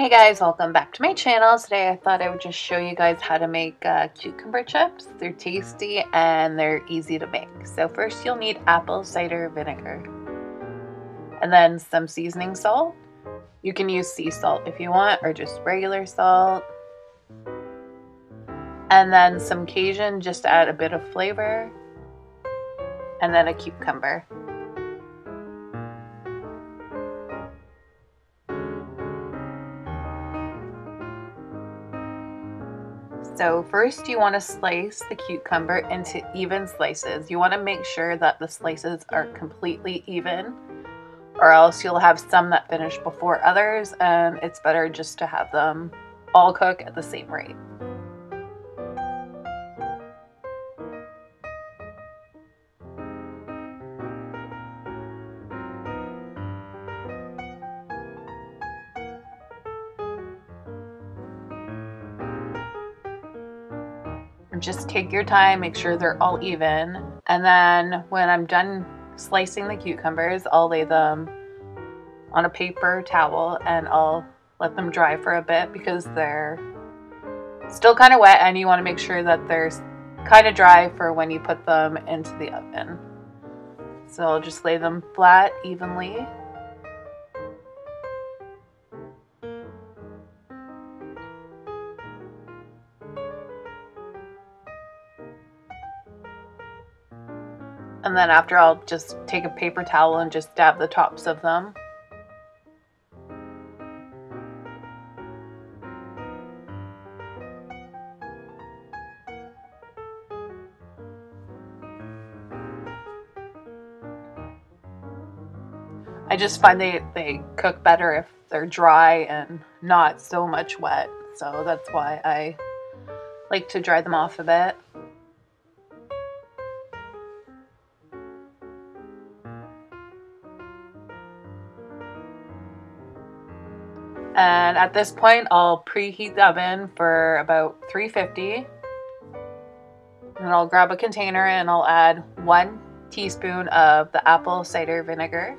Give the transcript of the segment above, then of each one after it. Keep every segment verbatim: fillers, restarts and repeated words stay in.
Hey guys, welcome back to my channel. Today I thought I would just show you guys how to make uh, cucumber chips. They're tasty and they're easy to make. So first you'll need apple cider vinegar and then some seasoning salt. You can use sea salt if you want or just regular salt. And then some Cajun just to add a bit of flavor. And then a cucumber. So first you want to slice the cucumber into even slices. You want to make sure that the slices are completely even, or else you'll have some that finish before others, and it's better just to have them all cook at the same rate. Just take your time, make sure they're all even, and then when I'm done slicing the cucumbers, I'll lay them on a paper towel and I'll let them dry for a bit because they're still kind of wet, and you want to make sure that they're kind of dry for when you put them into the oven. So I'll just lay them flat evenly. And then after, I'll just take a paper towel and just dab the tops of them. I just find they, they cook better if they're dry and not so much wet. So that's why I like to dry them off a bit. And at this point, I'll preheat the oven for about three fifty. And I'll grab a container and I'll add one teaspoon of the apple cider vinegar.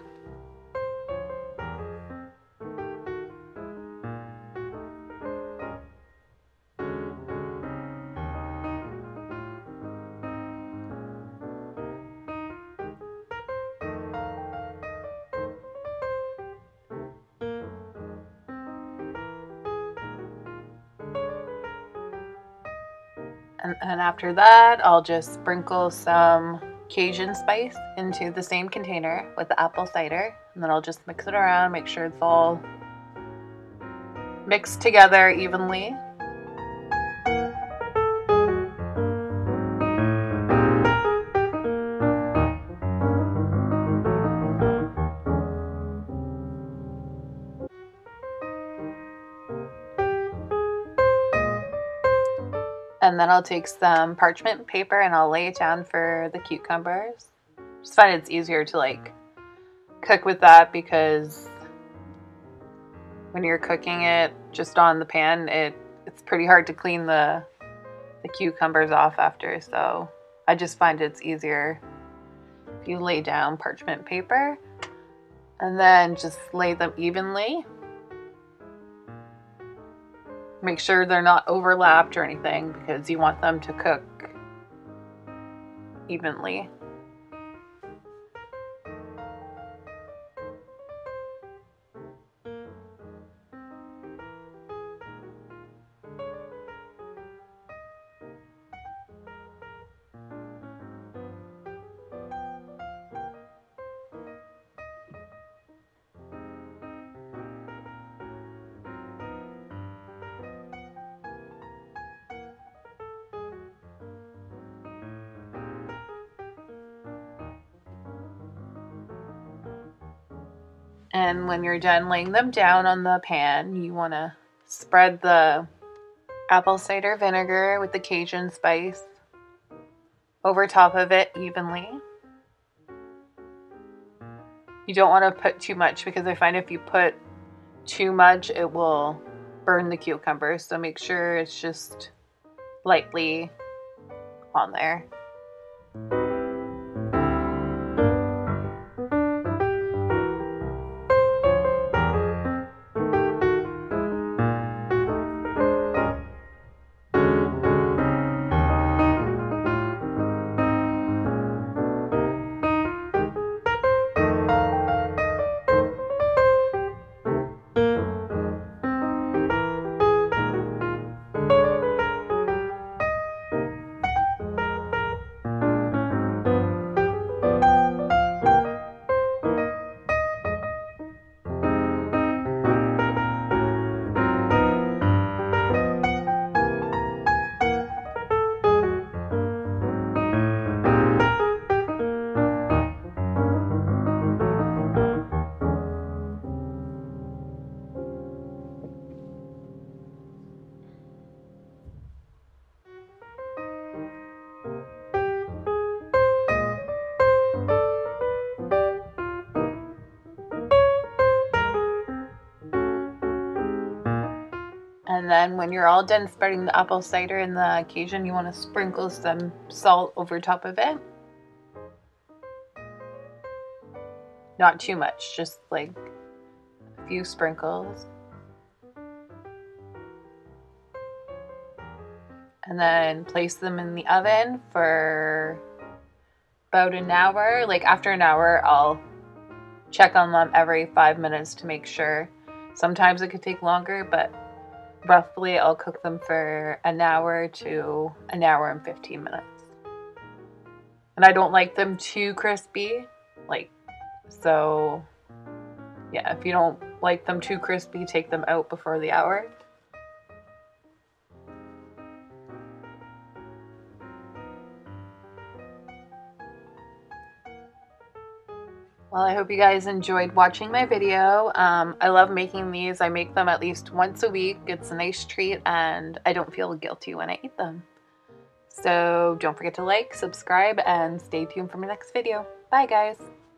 And, and after that, I'll just sprinkle some Cajun spice into the same container with the apple cider. And then I'll just mix it around, make sure it's all mixed together evenly. And then I'll take some parchment paper and I'll lay it down for the cucumbers. Just find it's easier to like cook with that because when you're cooking it just on the pan, it it's pretty hard to clean the the cucumbers off after. So I just find it's easier if you lay down parchment paper and then just lay them evenly. Make sure they're not overlapped or anything because you want them to cook evenly. And when you're done laying them down on the pan, you want to spread the apple cider vinegar with the Cajun spice over top of it evenly. You don't want to put too much because I find if you put too much, it will burn the cucumbers. So make sure it's just lightly on there. And then when you're all done spreading the apple cider in the Cajun, you want to sprinkle some salt over top of it. Not too much, just like a few sprinkles. And then place them in the oven for about an hour. Like after an hour, I'll check on them every five minutes to make sure. Sometimes it could take longer, but roughly I'll cook them for an hour to an hour and fifteen minutes. And I don't like them too crispy, like, so yeah, if you don't like them too crispy, take them out before the hour. Well, I hope you guys enjoyed watching my video. Um, I love making these. I make them at least once a week. It's a nice treat and I don't feel guilty when I eat them. So don't forget to like, subscribe, and stay tuned for my next video. Bye guys!